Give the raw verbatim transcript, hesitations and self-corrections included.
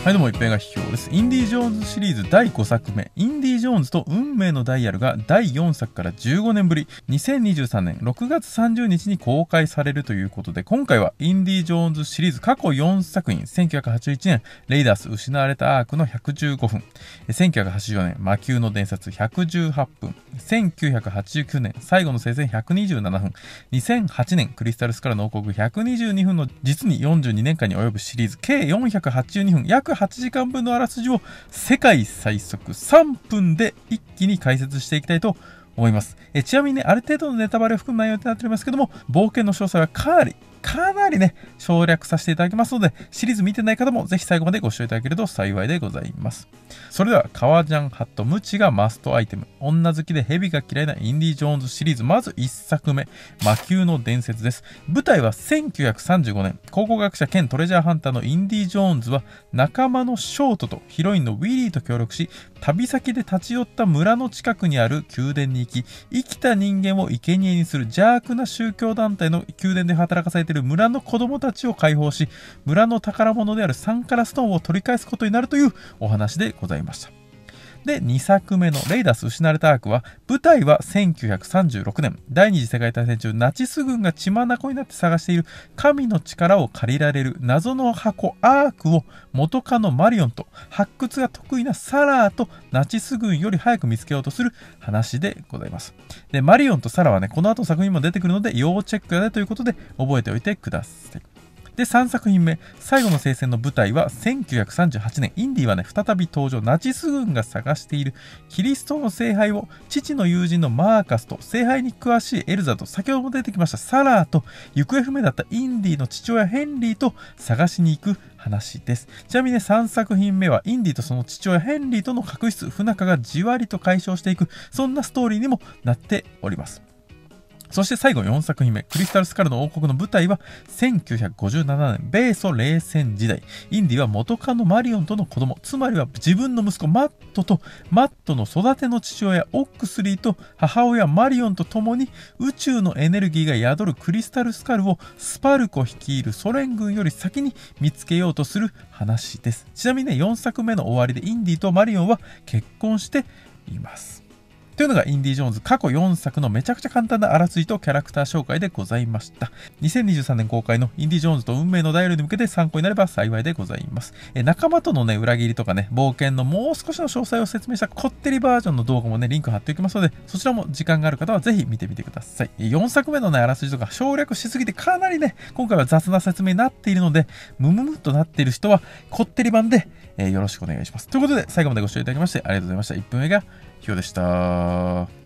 はいどうも、一平が批評です。インディ・ジョーンズシリーズだいごさくめ、インディ・ジョーンズと運命のダイヤルがだいよんさくからじゅうごねんぶり、にせんにじゅうさんねんろくがつさんじゅうにちに公開されるということで、今回はインディ・ジョーンズシリーズ過去よんさくひん、せんきゅうひゃくはちじゅういちねん、レイダース失われたアークのひゃくじゅうごふん、せんきゅうひゃくはちじゅうよねん、魔球の伝説ひゃくじゅうはっぷん、せんきゅうひゃくはちじゅうきゅうねん、最後の聖戦ひゃくにじゅうななふん、にせんはちねん、クリスタルスカラの王国ひゃくにじゅうにふんの実によんじゅうにねんかんに及ぶシリーズ、計よんひゃくはちじゅうにふん、約はちじかんぶんのあらすじを世界最速さんぷんで一気に解説していきたいと思います。えちなみにね、ある程度のネタバレを含む内容となっておりますけども、冒険の詳細はかなりかなりね、省略させていただきますので、シリーズ見てない方もぜひ最後までご視聴いただけると幸いでございます。それでは、革ジャンハットムチがマストアイテム。女好きでヘビが嫌いなインディ・ジョーンズシリーズ。まずいっさくめ、魔球の伝説です。舞台はせんきゅうひゃくさんじゅうごねん、考古学者兼トレジャーハンターのインディ・ジョーンズは、仲間のショートとヒロインのウィリーと協力し、旅先で立ち寄った村の近くにある宮殿に行き、生きた人間を生贄にする邪悪な宗教団体の宮殿で働かされている村の子供たちを解放し、村の宝物であるサンカラストーンを取り返すことになるというお話でございました。で、にさくめのレイダース失われたアークは、舞台はせんきゅうひゃくさんじゅうろくねん、第二次世界大戦中、ナチス軍が血眼になって探している神の力を借りられる謎の箱アークを元カノマリオンと発掘が得意なサラーとナチス軍より早く見つけようとする話でございます。で、マリオンとサラはね、この後の作品にも出てくるので要チェックやでということで覚えておいてください。で、さんさくひんめ、最後の聖戦の舞台はせんきゅうひゃくさんじゅうはちねん、インディはね、再び登場、ナチス軍が探しているキリストの聖杯を、父の友人のマーカスと、聖杯に詳しいエルザと、先ほども出てきましたサラーと、行方不明だったインディの父親ヘンリーと探しに行く話です。ちなみにね、さんさくひんめは、インディとその父親ヘンリーとの確執、不仲がじわりと解消していく、そんなストーリーにもなっております。そして最後よんさくひんめ、クリスタルスカルの王国の舞台はせんきゅうひゃくごじゅうななねん、米ソ冷戦時代。インディは元カノマリオンとの子供、つまりは自分の息子マットと、マットの育ての父親オックスリーと母親マリオンと共に宇宙のエネルギーが宿るクリスタルスカルをスパルコ率いるソ連軍より先に見つけようとする話です。ちなみにね、よんさくめの終わりでインディとマリオンは結婚しています。というのがインディ・ジョーンズ過去よんさくのめちゃくちゃ簡単なあらすじとキャラクター紹介でございました。にせんにじゅうさんねん公開のインディ・ジョーンズと運命のダイヤルに向けて参考になれば幸いでございます。え仲間とのね、裏切りとかね、冒険のもう少しの詳細を説明したこってりバージョンの動画もね、リンク貼っておきますので、そちらも時間がある方はぜひ見てみてください。よんさくめのね、あらすじとか省略しすぎてかなりね、今回は雑な説明になっているので、ムムムっとなっている人はこってり版で、えー、よろしくお願いします。ということで、最後までご視聴いただきましてありがとうございました。いっぷんめがヒヨでした。